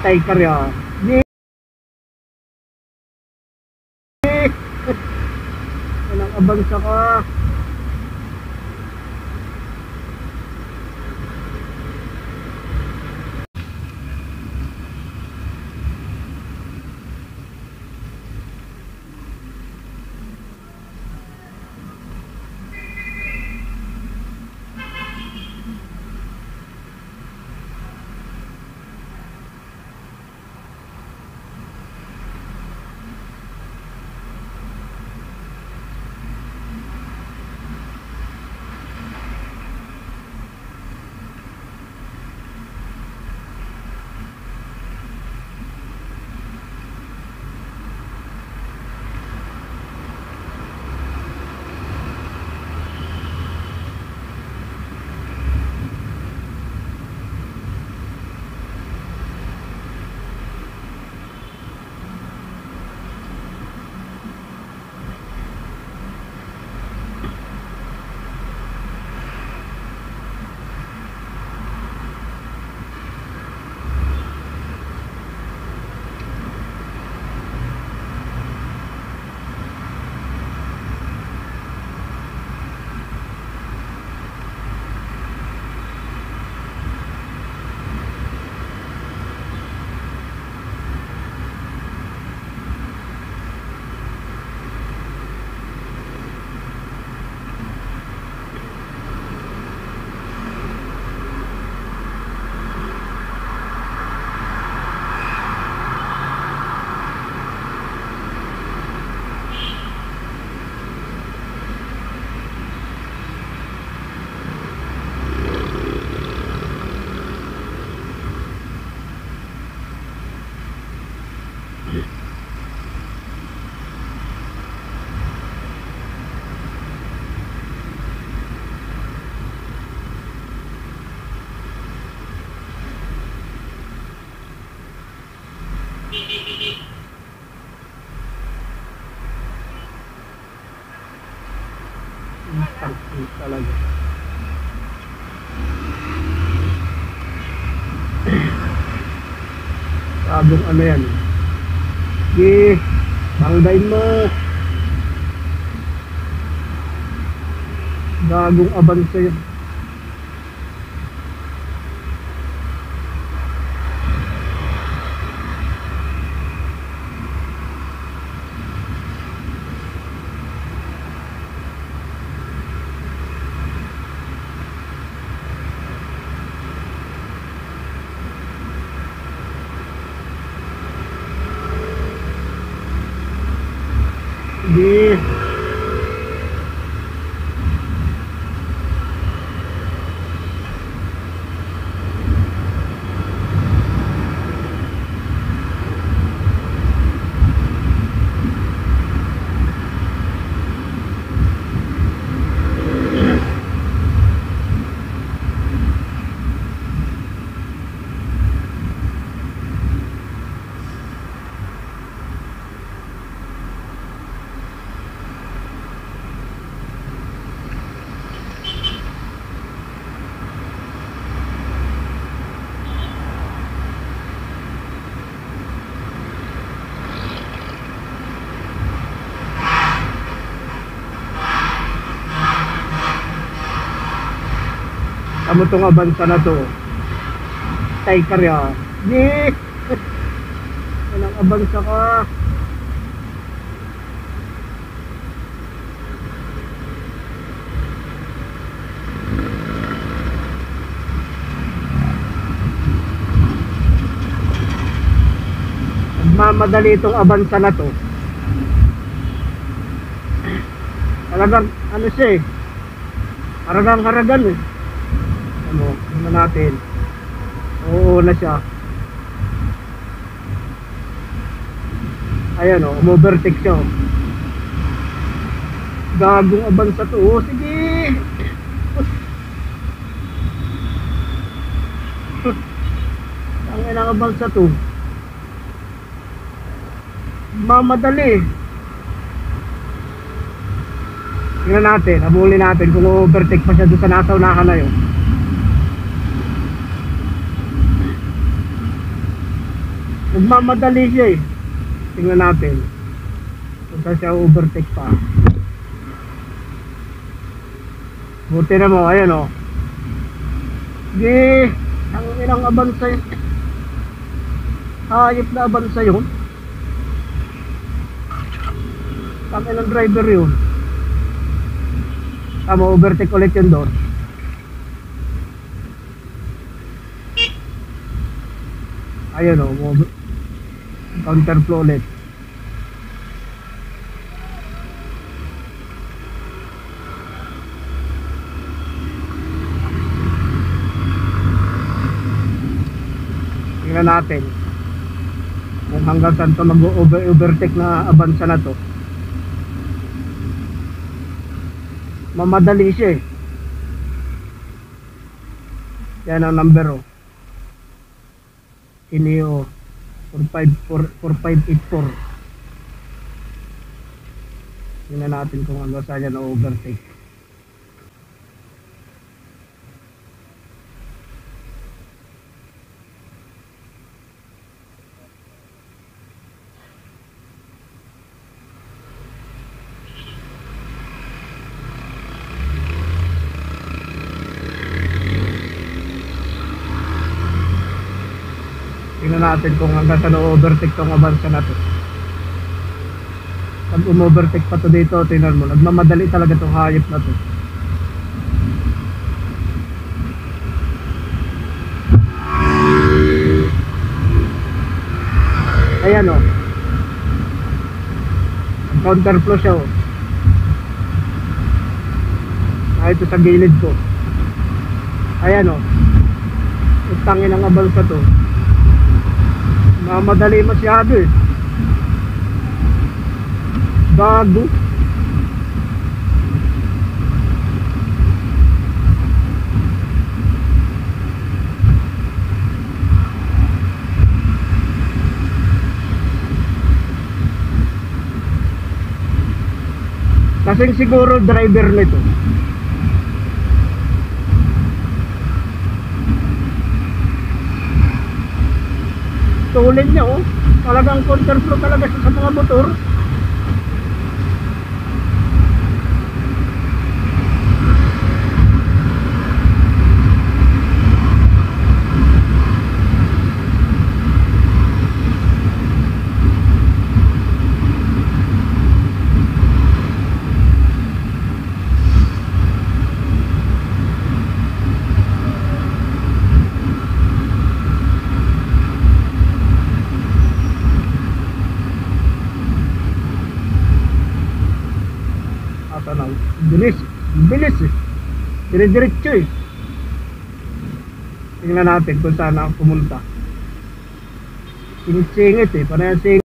Tay karya. Walang abansa ka. Talaga. Sabong ano yan. Sige, banggain mo. Gagong abansa yan. Sige. Amo tong abansa na to. Tay karya. Sige. Walang abansa ka. Mamadali itong abansa na to. Talagang ano siya eh. Haragang-haragan eh. Ano natin. Oo na siya. Ayan o, umovertake siya o. Gagong abansa to. Oh, sige. Ang inang abansa to. Mamadali. Tingnan natin, habulin natin kung overtake pa siya doon sa nasa unahan na yun. Nagmamadali siya eh. Tingnan natin kung saan siya overtake pa. Buti na mo, ayan o. Sige, ang ilang abansa yun. Hayop na abansa yun. Ang ilang driver yun. Tama, overtake ulit yun doon. Ayan o, counterflow ulit. Tingnan natin kung hanggang saan ito mag-overtake na abansa na to. Mamadali siya eh. Yan ang number o. Ineo 4584. Tingnan natin kung hanggang saan yan na-overtake. Tingnan natin kung hanggang saan overtake tong abansa na to. Pag umovertake pa to dito, tingnan mo, nagmamadali talaga tong hayop na to. Ayan o, counterflow siya o. Ito sa gilid ko. Ayan o, utangin ang abansa to. Madali masyado eh. Bago. Kasing siguro driver nito. Tulin niya oh. Talagang counterflow talaga siya sa mga motor. Bilis eh. Dire-diretso eh. Tingnan natin kung saan pumunta. Singit-singit eh. Panayang singit.